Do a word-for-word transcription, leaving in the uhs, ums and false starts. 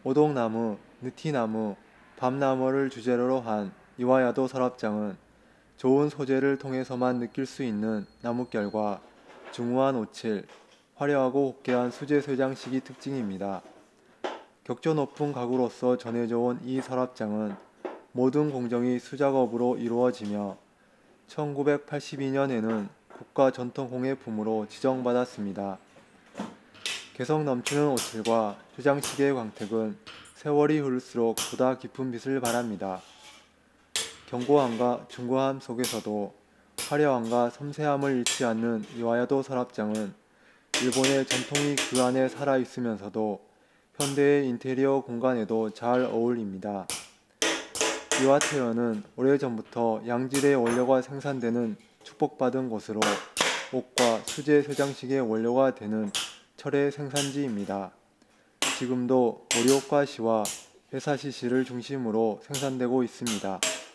오동나무, 느티나무, 밤나무를 주재료로 한 이화야도 서랍장은 좋은 소재를 통해서만 느낄 수 있는 나뭇결과 중후한 오칠, 화려하고 호쾌한 수제 쇠장식이 특징입니다. 격조 높은 가구로서 전해져 온 이 서랍장은 모든 공정이 수작업으로 이루어지며 천구백팔십이 년에는 국가전통공예품으로 지정받았습니다. 개성 넘치는 오칠과 쇠장식의 광택은 세월이 흐를수록 보다 깊은 빛을 발합니다. 견고함과 중고함 속에서도 화려함과 섬세함을 잃지 않는 이화야도 서랍장은 일본의 전통이 그 안에 살아있으면서도 현대의 인테리어 공간에도 잘 어울립니다. 이와테어는 오래전부터 양질의 원료가 생산되는 축복받은 곳으로 옷과 수제 쇠장식의 원료가 되는 철의 생산지입니다. 지금도 모리오카 시와 회사시 시를 중심으로 생산되고 있습니다.